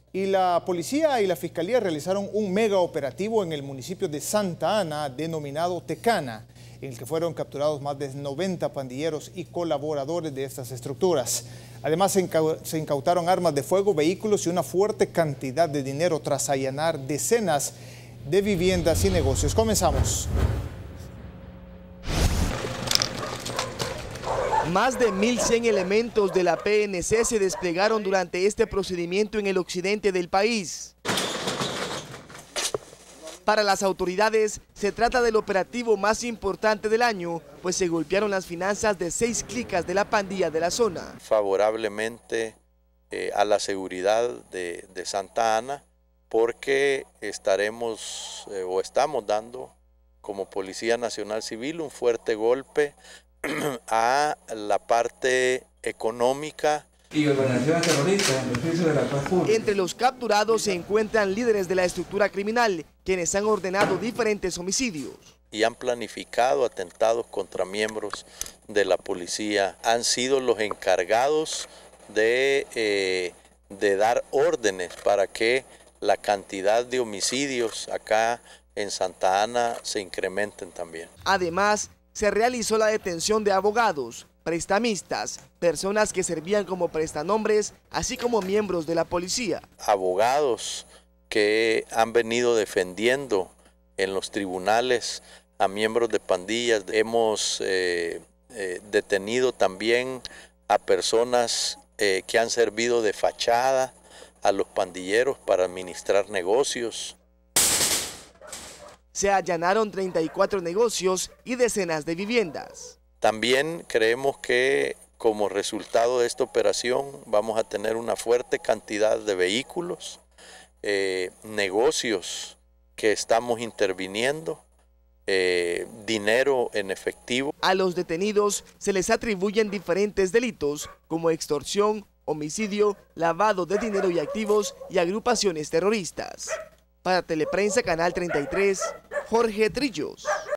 Y la policía y la fiscalía realizaron un mega operativo en el municipio de Santa Ana, denominado Tecana, en el que fueron capturados más de 90 pandilleros y colaboradores de estas estructuras. Además, se incautaron armas de fuego, vehículos y una fuerte cantidad de dinero tras allanar decenas de viviendas y negocios. Comenzamos. Más de 1.100 elementos de la PNC se desplegaron durante este procedimiento en el occidente del país. Para las autoridades, se trata del operativo más importante del año, pues se golpearon las finanzas de 6 clicas de la pandilla de la zona. Favorablemente a la seguridad de Santa Ana, porque estamos dando como Policía Nacional Civil un fuerte golpe a la parte económica y organizaciones terroristas en beneficio de la paz pública. Entre los capturados se encuentran líderes de la estructura criminal, quienes han ordenado diferentes homicidios. Y han planificado atentados contra miembros de la policía. Han sido los encargados de dar órdenes para que la cantidad de homicidios acá en Santa Ana se incrementen también. Además, se realizó la detención de abogados, prestamistas, personas que servían como prestanombres, así como miembros de la policía. Abogados que han venido defendiendo en los tribunales a miembros de pandillas. Hemos detenido también a personas que han servido de fachada a los pandilleros para administrar negocios. Se allanaron 34 negocios y decenas de viviendas. También creemos que como resultado de esta operación vamos a tener una fuerte cantidad de vehículos, negocios que estamos interviniendo, dinero en efectivo. A los detenidos se les atribuyen diferentes delitos como extorsión, homicidio, lavado de dinero y activos y agrupaciones terroristas. Para Teleprensa Canal 33, Jorge Trillos.